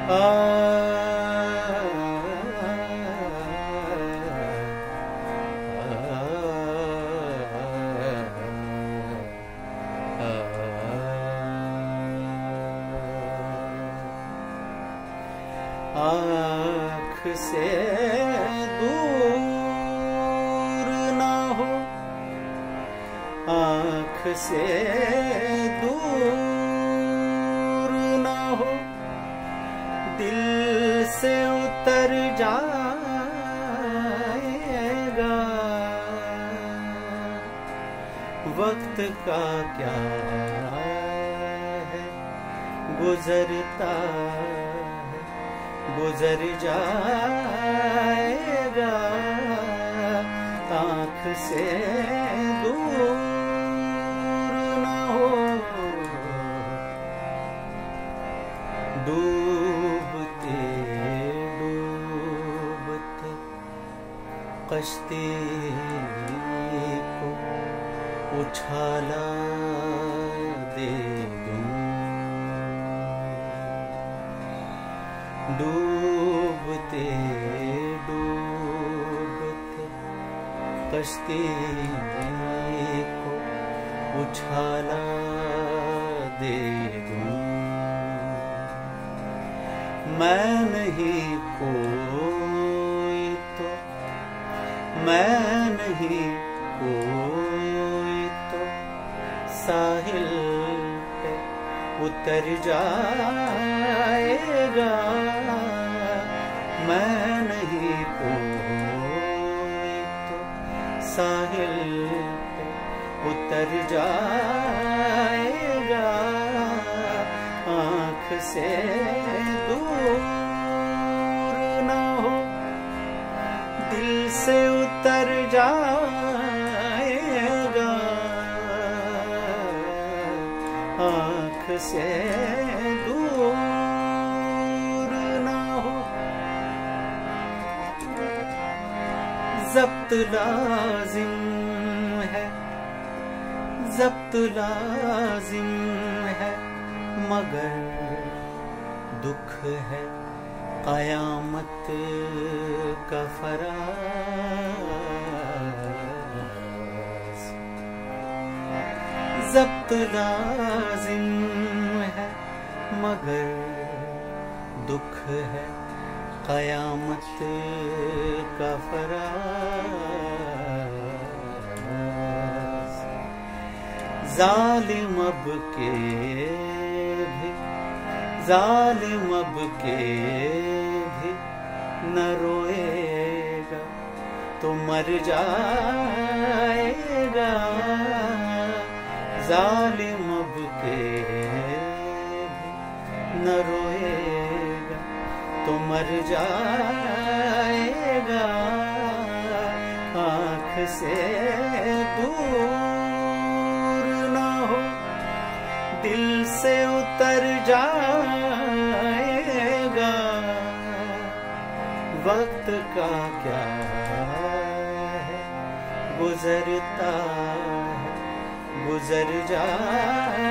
आँख से दूर ना हो, आँख से दूर ना हो, दिल से उतर जाएगा। वक्त का क्या है, गुजरता गुजर जाएगा। आँख से दूर ना हो, डूबते डूबते कश्ती को उछाला दे दूं। डूबते डूबते कश्ती को उछाला दे दूं। मैं नहीं कोई तो, मैं नहीं कोई तो साहिल पे उतर जाएगा। मैं नहीं कोई तो साहिल पे उतर जाएगा। आँख से दूर ना हो, दिल से उतर जाएगा। आँख से दूर ना हो, ज़ब्त लाज़िम है, ज़ब्त लाज़िम है, मगर दुख है क़यामत का फराज़। ज़ब्त लाज़िम है, मगर दुख है क़यामत का फराज़। ज़ालिम अब के भी, ज़ालिम अब के भी न रोएगा तो मर जाएगा। ज़ालिम अब के भी न रोएगा तो मर जाएगा। आँख से दूर ना हो, दिल से उतर जाएगा। वक्त का क्या है, गुजरता है गुजर जाएगा।